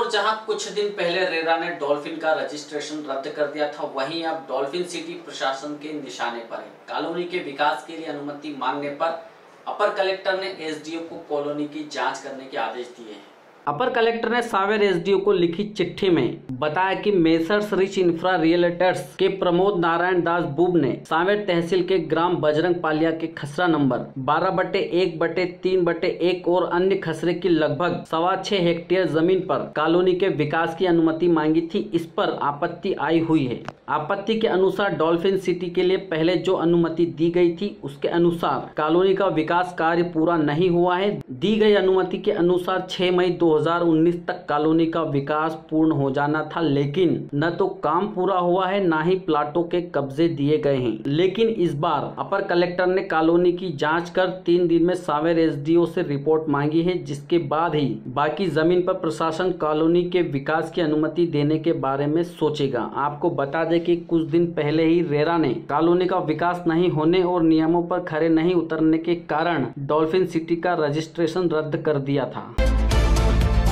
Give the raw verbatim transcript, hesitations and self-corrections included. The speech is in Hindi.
और जहां कुछ दिन पहले रेरा ने डॉल्फिन का रजिस्ट्रेशन रद्द कर दिया था, वहीं अब डॉल्फिन सिटी प्रशासन के निशाने पर है। कॉलोनी के विकास के लिए अनुमति मांगने पर अपर कलेक्टर ने एसडीओ को कॉलोनी की जांच करने के आदेश दिए हैं। अपर कलेक्टर ने सावेर एसडीओ को लिखी चिट्ठी में बताया कि मेसर्स रिच इंफ्रा रियल्टर्स के प्रमोद नारायण दास बुब ने सावेर तहसील के ग्राम बजरंग पालिया के खसरा नंबर बारह बटे एक बटे तीन बटे एक और अन्य खसरे की लगभग सवा छह हेक्टेयर जमीन पर कॉलोनी के विकास की अनुमति मांगी थी। इस पर आपत्ति आई हुई है। आपत्ति के अनुसार डॉल्फिन सिटी के लिए पहले जो अनुमति दी गई थी उसके अनुसार कॉलोनी का विकास कार्य पूरा नहीं हुआ है। दी गई अनुमति के अनुसार छह मई दो दो हज़ार उन्नीस तक कॉलोनी का विकास पूर्ण हो जाना था, लेकिन न तो काम पूरा हुआ है न ही प्लाटों के कब्जे दिए गए हैं। लेकिन इस बार अपर कलेक्टर ने कॉलोनी की जांच कर तीन दिन में सावेर एसडीओ से रिपोर्ट मांगी है, जिसके बाद ही बाकी जमीन पर प्रशासन कॉलोनी के विकास की अनुमति देने के बारे में सोचेगा। आपको बता दें कि कुछ दिन पहले ही रेरा ने कॉलोनी का विकास नहीं होने और नियमों पर खरे नहीं उतरने के कारण डॉल्फिन सिटी का रजिस्ट्रेशन रद्द कर दिया था।